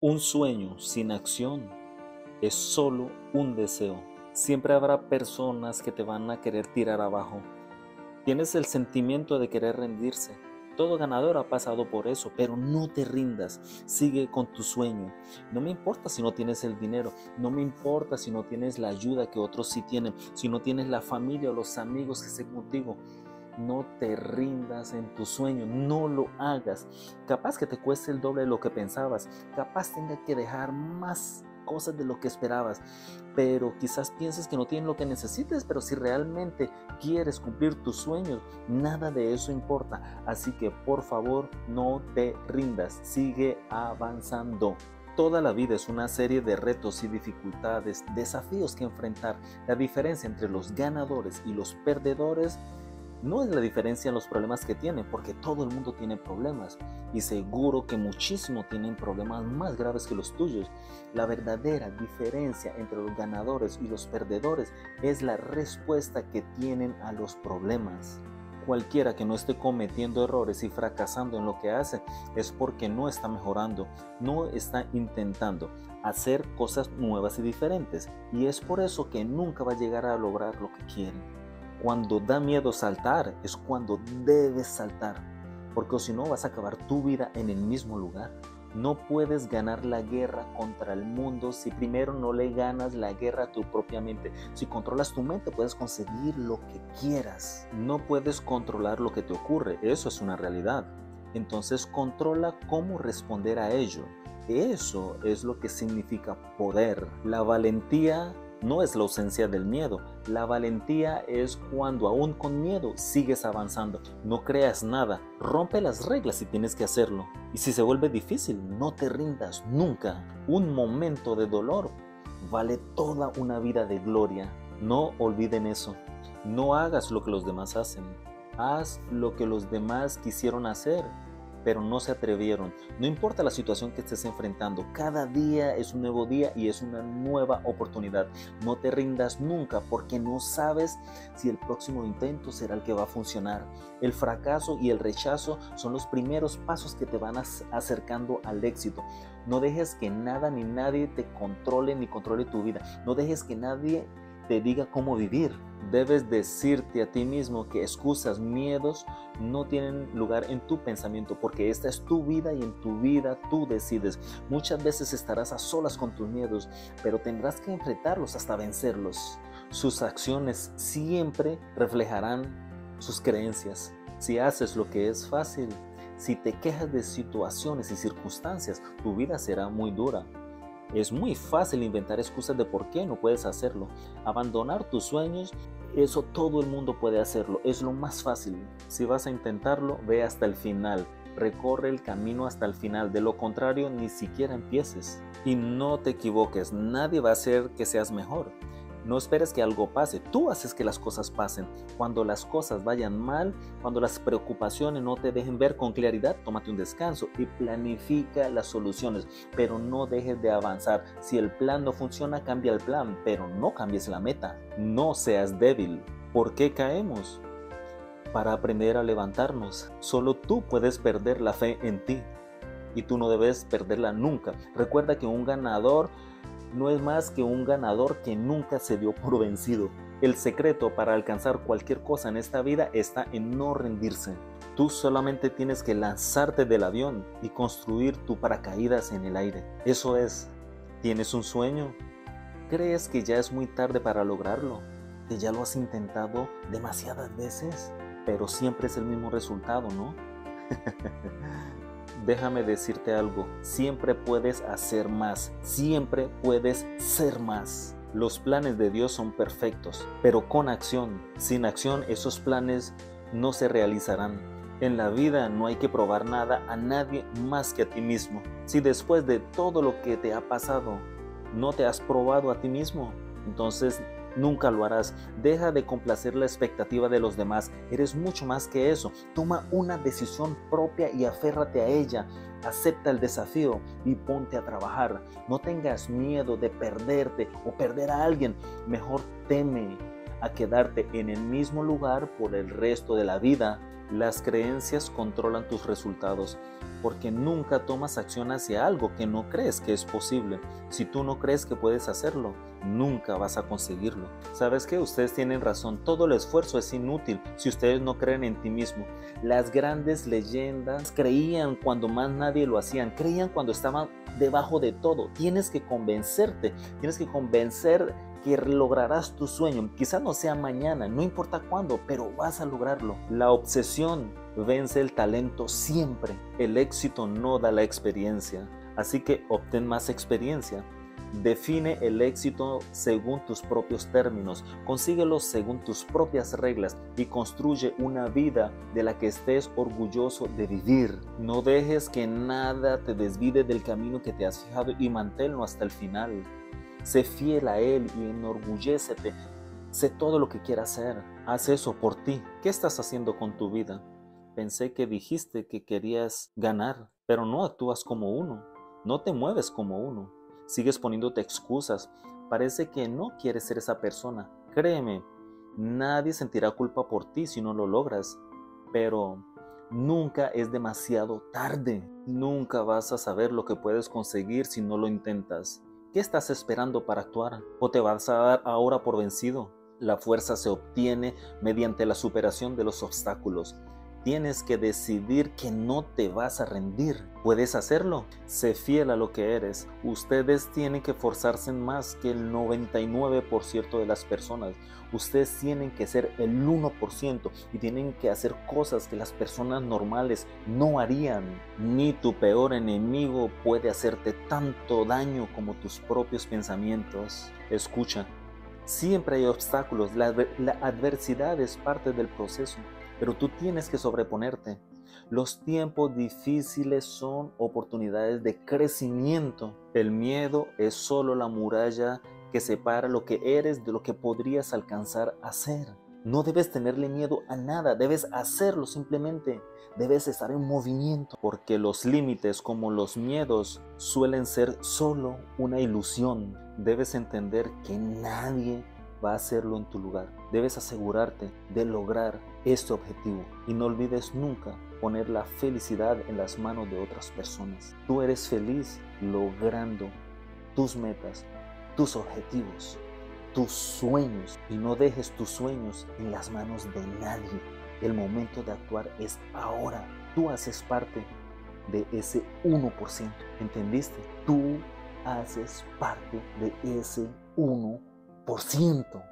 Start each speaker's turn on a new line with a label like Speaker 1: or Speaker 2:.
Speaker 1: Un sueño sin acción es solo un deseo. Siempre habrá personas que te van a querer tirar abajo. Tienes el sentimiento de querer rendirse. Todo ganador ha pasado por eso, pero no te rindas. Sigue con tu sueño. No me importa si no tienes el dinero, no me importa si no tienes la ayuda que otros sí tienen, si no tienes la familia o los amigos que estén contigo. No te rindas en tu sueño, no lo hagas. Capaz que te cueste el doble de lo que pensabas, capaz tenga que dejar más cosas de lo que esperabas, pero quizás pienses que no tienes lo que necesites, pero si realmente quieres cumplir tus sueños, nada de eso importa. Así que por favor, no te rindas, sigue avanzando. Toda la vida es una serie de retos y dificultades, desafíos que enfrentar. La diferencia entre los ganadores y los perdedores no es la diferencia en los problemas que tienen, porque todo el mundo tiene problemas y seguro que muchísimo tienen problemas más graves que los tuyos. La verdadera diferencia entre los ganadores y los perdedores es la respuesta que tienen a los problemas. Cualquiera que no esté cometiendo errores y fracasando en lo que hace es porque no está mejorando, no está intentando hacer cosas nuevas y diferentes, y es por eso que nunca va a llegar a lograr lo que quiere. Cuando da miedo saltar es cuando debes saltar, porque si no vas a acabar tu vida en el mismo lugar. No puedes ganar la guerra contra el mundo si primero no le ganas la guerra a tu propia mente. Si controlas tu mente puedes conseguir lo que quieras. No puedes controlar lo que te ocurre, eso es una realidad. Entonces controla cómo responder a ello. Eso es lo que significa poder. La valentía no es la ausencia del miedo. La valentía es cuando aún con miedo sigues avanzando. No creas nada, rompe las reglas si tienes que hacerlo. Y si se vuelve difícil, no te rindas nunca. Un momento de dolor vale toda una vida de gloria. No olviden eso. No hagas lo que los demás hacen. Haz lo que los demás quisieron hacer, pero no se atrevieron. No importa la situación que estés enfrentando, cada día es un nuevo día y es una nueva oportunidad. No te rindas nunca, porque no sabes si el próximo intento será el que va a funcionar. El fracaso y el rechazo son los primeros pasos que te van acercando al éxito. No dejes que nada ni nadie te controle ni controle tu vida. No dejes que nadie te diga cómo vivir. Debes decirte a ti mismo que excusas, miedos no tienen lugar en tu pensamiento, porque esta es tu vida y en tu vida tú decides. Muchas veces estarás a solas con tus miedos, pero tendrás que enfrentarlos hasta vencerlos. Sus acciones siempre reflejarán sus creencias. Si haces lo que es fácil, si te quejas de situaciones y circunstancias, tu vida será muy dura. Es muy fácil inventar excusas de por qué no puedes hacerlo. Abandonar tus sueños, eso todo el mundo puede hacerlo. Es lo más fácil. Si vas a intentarlo, ve hasta el final. Recorre el camino hasta el final. De lo contrario, ni siquiera empieces. Y no te equivoques. Nadie va a hacer que seas mejor. No esperes que algo pase, tú haces que las cosas pasen. Cuando las cosas vayan mal, cuando las preocupaciones no te dejen ver con claridad, tómate un descanso y planifica las soluciones, pero no dejes de avanzar. Si el plan no funciona, cambia el plan, pero no cambies la meta. No seas débil. ¿Por qué caemos? Para aprender a levantarnos. Solo tú puedes perder la fe en ti y tú no debes perderla nunca. Recuerda que un ganador no es más que un ganador que nunca se dio por vencido. El secreto para alcanzar cualquier cosa en esta vida está en no rendirse. Tú solamente tienes que lanzarte del avión y construir tu paracaídas en el aire. Eso es. ¿Tienes un sueño? ¿Crees que ya es muy tarde para lograrlo? ¿Que ya lo has intentado demasiadas veces? Pero siempre es el mismo resultado, ¿no? Déjame decirte algo, siempre puedes hacer más, siempre puedes ser más. Los planes de Dios son perfectos, pero con acción. Sin acción esos planes no se realizarán. En la vida no hay que probar nada a nadie más que a ti mismo. Si después de todo lo que te ha pasado no te has probado a ti mismo, entonces nunca lo harás. Deja de complacer la expectativa de los demás. Eres mucho más que eso. Toma una decisión propia y aférrate a ella. Acepta el desafío y ponte a trabajar. No tengas miedo de perderte o perder a alguien. Mejor teme a quedarte en el mismo lugar por el resto de la vida Las creencias controlan tus resultados porque nunca tomas acción hacia algo que no crees que es posible. Si tú no crees que puedes hacerlo, nunca vas a conseguirlo. ¿Sabes qué? Ustedes tienen razón. Todo el esfuerzo es inútil si ustedes no creen en ti mismo. Las grandes leyendas creían cuando más nadie lo hacían. Creían cuando estaban debajo de todo. Tienes que convencerte. Tienes que convencer que lograrás tu sueño. Quizás no sea mañana, no importa cuándo, pero vas a lograrlo. La obsesión vence el talento siempre. El éxito no da la experiencia. Así que obtén más experiencia. Define el éxito según tus propios términos, consíguelo según tus propias reglas y construye una vida de la que estés orgulloso de vivir. No dejes que nada te desvíe del camino que te has fijado y manténlo hasta el final. Sé fiel a él y enorgullécete. Sé todo lo que quieras hacer. Haz eso por ti. ¿Qué estás haciendo con tu vida? Pensé que dijiste que querías ganar, pero no actúas como uno. No te mueves como uno. Sigues poniéndote excusas. Parece que no quieres ser esa persona. Créeme, nadie sentirá culpa por ti si no lo logras. Pero nunca es demasiado tarde. Nunca vas a saber lo que puedes conseguir si no lo intentas. ¿Qué estás esperando para actuar? ¿O te vas a dar ahora por vencido? La fuerza se obtiene mediante la superación de los obstáculos. Tienes que decidir que no te vas a rendir. ¿Puedes hacerlo? Sé fiel a lo que eres. Ustedes tienen que forzarse más que el 99% de las personas. Ustedes tienen que ser el 1% y tienen que hacer cosas que las personas normales no harían. Ni tu peor enemigo puede hacerte tanto daño como tus propios pensamientos. Escucha, siempre hay obstáculos. La adversidad es parte del proceso. Pero tú tienes que sobreponerte. Los tiempos difíciles son oportunidades de crecimiento. El miedo es solo la muralla que separa lo que eres de lo que podrías alcanzar a ser. No debes tenerle miedo a nada, debes hacerlo simplemente. Debes estar en movimiento, porque los límites, como los miedos, suelen ser solo una ilusión. Debes entender que nadie va a hacerlo en tu lugar. Debes asegurarte de lograr este objetivo y no olvides nunca poner la felicidad en las manos de otras personas. Tú eres feliz logrando tus metas, tus objetivos, tus sueños, y no dejes tus sueños en las manos de nadie. El momento de actuar es ahora. Tú haces parte de ese 1%. ¿Entendiste? Tú haces parte de ese 1%.